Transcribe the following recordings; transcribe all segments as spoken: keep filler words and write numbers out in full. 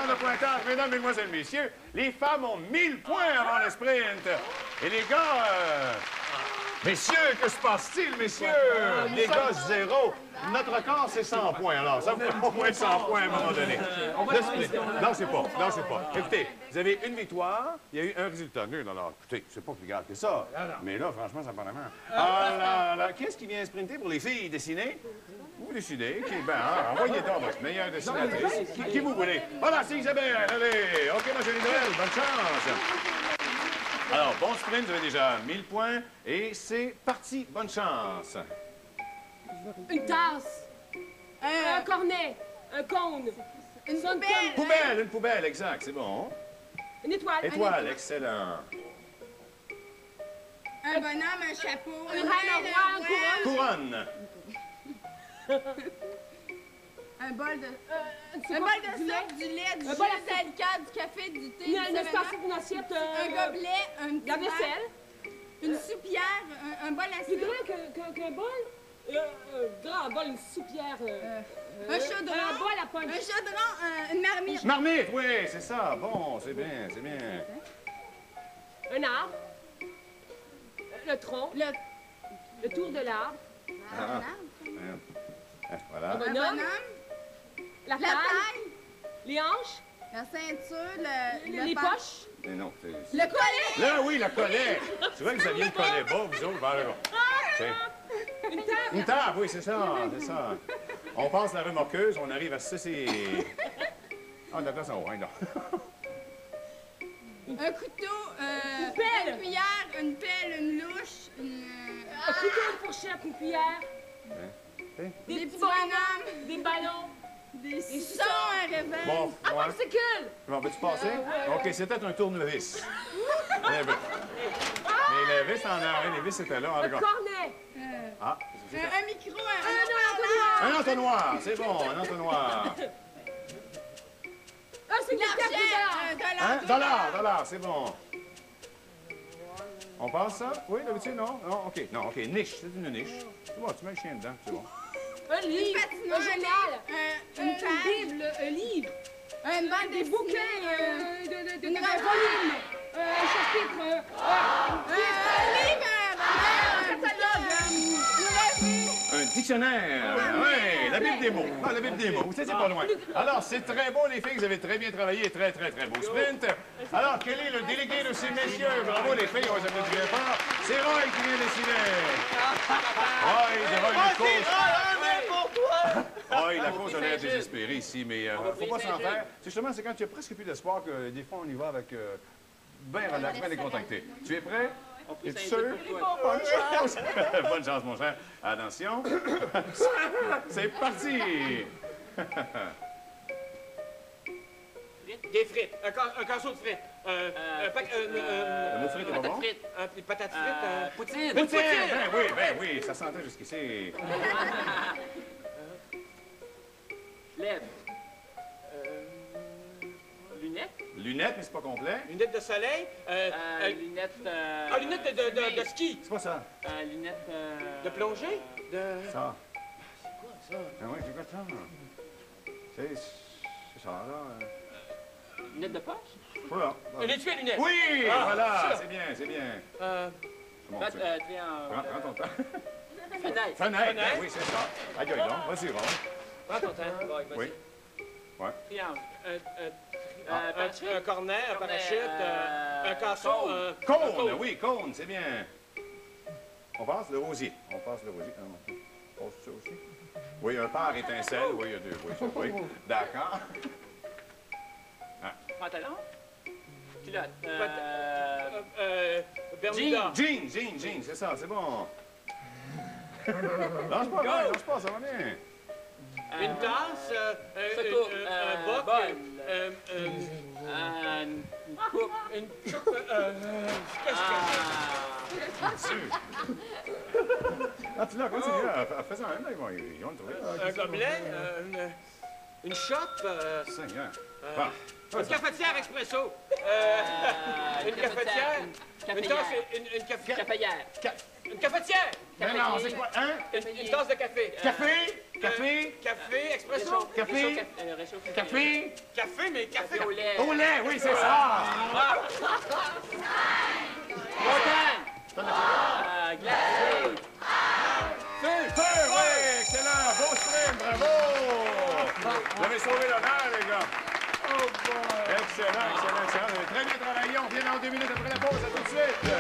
de pointage. Mesdames, Mesdemoiselles, Messieurs, les femmes ont mille points avant le sprint. Et les gars... Euh... Messieurs, que se passe-t-il, messieurs? Les gars, zéro. Notre record, c'est cent points. Alors, ça vous fait au moins cent points à un moment donné. Le sprint. Non, c'est pas. Non, c'est pas. Écoutez, vous avez une victoire, il y a eu un résultat nul. Alors, écoutez, c'est pas plus grave que ça. Mais là, franchement, ça prend la main. Alors, là, qu'est-ce qui vient sprinter pour les filles dessinées? Vous décidez. Qui, ben, hein, envoyez donc votre meilleure dessinatrice. Qui, qui vous voulez? Voilà, c'est Isabelle. Allez. OK, ma jolie Noël. Bonne chance. Alors, bon sprint, vous avez déjà mille points. Et c'est parti. Bonne chance. Une tasse. Un, un cornet. Un cône. Une poubelle. Poubelle, une poubelle, exact. C'est bon. Une étoile. Étoile, excellent. Un bonhomme, un chapeau. Un reine, un roi, un couronne. Couronne. Un bol de... Euh, un bol de soupe, du lait, du un jus, bol de salicat, du café, du thé, Une, du une, seven-up, assiette, une assiette. Euh, un gobelet, un petit la vaisselle. verre, une soupière, un, un bol à Plus soupe, grand qu'un qu'un qu'un bol. Euh, un grand bol, une soupière. Euh, un chaudron, un bol à punch. un chaudron, un- une marmite. Marmite, oui, c'est ça. Bon, c'est bien, c'est bien. Un arbre. Le tronc. Le... Le tour de l'arbre. Un arbre. Ah, voilà. Un Un bonhomme. bonhomme, La la taille. taille, Les hanches. la ceinture, le... Les, le les pan- poches. Mais non, c'est... Le collet. Là, oui, le collet. C'est vrai que vous aviez le collet bas, vous autres. Ben, alors, c'est- Une table. Une table, oui, c'est ça, c'est ça. On passe la remorqueuse, on arrive à ça, c'est... Ah, d'accord, ça va, hein, là. Un couteau, euh, Une pelle. une cuillère, une pelle, une louche, une... Un couteau, une fourchette, une cuillère. Hein? Des, Des petits petits bonhommes. Des ballons. des suçons, un réveil. Bon, Un ouais. popsicle. Bon, veux-tu passer? OK, c'était un tournevis. Mais, ben, mais les vis en arrière, les vis étaient là, en Un tout cas. cornet. Euh, Ah, un, un micro, un, Un un un entonnoir, c'est bon, un entonnoir. Ah, c'est une carte un bizarre. dollar. Hein? Dollar, dollar, c'est bon. On passe ça? Oui, d'habitude, non? Non, OK. Non, OK, niche, c'est une niche. C'est bon, tu mets le chien dedans, c'est bon. Un livre. patinoire, Un journal. un- Une une page. bible. Un livre. Un banc Des de bouquins. euh, de, de, de, une un revue. volume. euh, Un chapitre. euh, Un livre, un catalogue, une revue. Un dictionnaire. Oui, la Bible des mots. Ah, la Bible des mots. Vous savez, c'est pas loin. Alors, c'est très beau, les filles. Vous avez très bien travaillé. Très, très, très beau sprint. Alors, quel est le délégué de ces messieurs? Bravo, les filles. On les applaudit bien fort. C'est Roy qui vient décider. Roy, devant une cause. Roy, la cause a l'air désespérée ici, mais euh, faut pas s'en faire. C'est justement, c'est quand tu as presque plus d'espoir que des fois, on y va avec euh, bien relax, bien décontracté. Tu es prêt? Es-tu sûr? Bonne chance! Bonne chance, mon cher. Attention. C'est parti! Des frites. Un, ca- un casseau de frites. Euh, un pack- euh, euh, Le mot frit est pas bon? frites. euh, des patates frites. euh, Poutine. Poutine! Ben oui, ben oui, ça sentait jusqu'ici. Lèvres. Lunettes. Lunettes, mais c'est pas complet. lunettes de soleil. Euh, Euh, euh, lunettes. Euh, ah, lunettes de, de, de, de ski. C'est pas ça. Euh, lunettes. Euh, De plongée. De... Ça. C'est quoi ça? Ah oui, c'est quoi ça? C'est c'est ça, là. euh, Lunettes de poche. Voilà. Un étui à lunettes. Oui! Ah, Voilà, ça. c'est bien, c'est bien. Euh, Bon, Bat- tu- euh, triangle. Prends, prends ton temps. Fenêtre. Fenêtre, ben oui, c'est ça. Aïe, aïe, donc, vas-y, Ron. prends ton temps. Bon, vas-y. Oui. Ouais. Triangle. Un, un, Euh, un, parachute. un cornet, un Cornet, parachute, euh, euh, un casson, cône. un... un Cône, cône. oui, cône, c'est bien. On passe le rosier. On passe le rosier. Ah, non. On passe ça aussi. Oui, un pare étincelle. Oui, il y a deux. Oui, ça, oui. D'accord. Pantalon. Culotte. Euh, Euh, euh, Bermuda. Jean, jean, jean, c'est ça, c'est bon. Lâche pas, ouais, lâche pas, ça va bien. Une tasse, euh, un, Secours, un, euh, un boc, bol. euh, euh, euh, une coupe. une coupe, euh, qu'est-ce que Ah, Sûr. Ah, tu l'as, continue. Ah, fais ça même, là, ils vont, ils vont le trouver. c'est? Un gobelet, euh, une, une chope, euh, Seigneur. euh, Bon. une cafetière expresso, euh, euh, une cafetière, Une une cafetière. tasse, une, une, cafetière, Cafetière. une cafetière, Mais non, c'est quoi, hein? une, une tasse de café, Café? Café? Café, expresso? Réchauffe- Café? réchauffe- euh, réchauffe- Café? Café, mais café. Café au lait. Au lait, oui, c'est ça! Montagne. Euh, Glacé. Feu! Feu, oui! Excellent! Beau sprint, bravo! Vous avez sauvé l'honneur, les gars! Excellent, excellent, excellent. Vous avez très bien travaillé. On vient dans deux minutes après la pause. À tout de suite!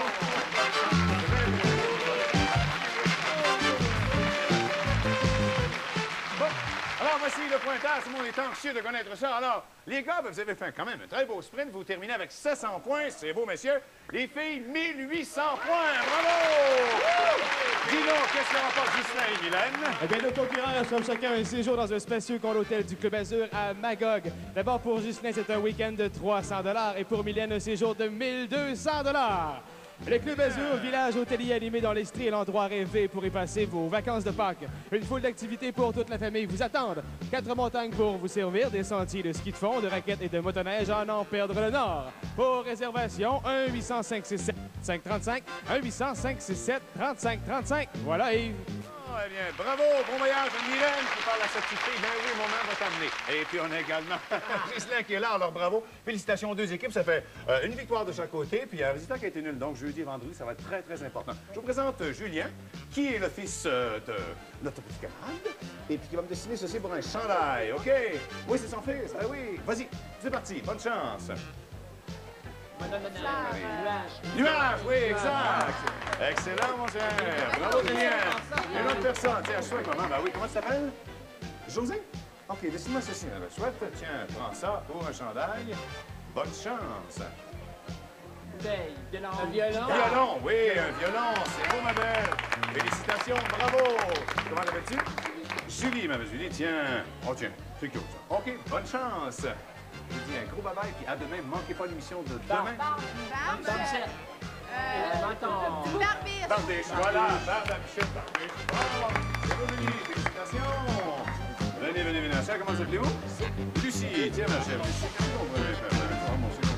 Bon, alors voici le pointage. Tout le monde est anxieux de connaître ça. Alors, les gars, ben, vous avez fait quand même un très beau sprint. Vous terminez avec sept cents points. C'est beau, messieurs. Les filles, mille huit cents points. Bravo! Dis-nous, qu'est-ce qu'on rapporte Justin et Mylène? Eh bien, nos concurrents reçoivent chacun un séjour dans un spacieux con l'hôtel du Club Azur à Magog. D'abord, pour Justin, c'est un week-end de trois cents dollars et pour Mylène, un séjour de mille deux cents dollars. Le Club Azur, village hôtelier animé dans l'Estrie, est l'endroit rêvé pour y passer vos vacances de Pâques. Une foule d'activités pour toute la famille vous attendent. Quatre montagnes pour vous servir, des sentiers de ski de fond, de raquettes et de motoneige à n'en perdre le nord. Pour réservation, un huit cent cinq six sept cinq trente-cinq, un huit cent cinq six sept trente-cinq trente-cinq. Voilà, Yves. Ah, eh bien, bravo, bon voyage à Mylène qui parle à cette petite fille. Ben oui, mon moment va t'amener. Et puis on a également Ghislain qui est là, alors bravo. Félicitations aux deux équipes, ça fait euh, une victoire de chaque côté, puis un résultat qui a été nul. Donc jeudi et vendredi, ça va être très, très important. Je vous présente euh, Julien, qui est le fils euh, de notre petit camarade, et puis qui va me dessiner ceci pour un chandail, OK? Oui, c'est son fils, ah oui. Vas-y, c'est parti, bonne chance. Nuage. Nuage, oui, exact. Excellent, mon cher. Bravo, Julien. Une autre personne. Tiens, chouette, maman. Ben oui, comment tu t'appelles? José? OK, dessine-moi ceci. Ben, chouette. Tiens, prends ça pour un chandail. Bonne chance. Bouteille. Violon. Un violon. Violon, oui, un violon. C'est beau, ma belle. Félicitations, bravo. Comment l'appelles-tu? Julie, ma belle Julie. Tiens. Oh, tiens, c'est cute, ça. OK, bonne chance. Je vous dis un gros bye-bye, puis à demain. Ne manquez pas l'émission de demain. Barbe. Michel. Euh, Menton. Barbiche. Barbiche, voilà, Barbe à Michel, Barbiche. Bon, c'est bon, Julie, félicitations. Venez, venez, venez. Ça, comment s'appelez-vous? Lucie. Tiens, ma chère Lucie. Qu'est-ce qu'on va faire? Oh, mon Dieu.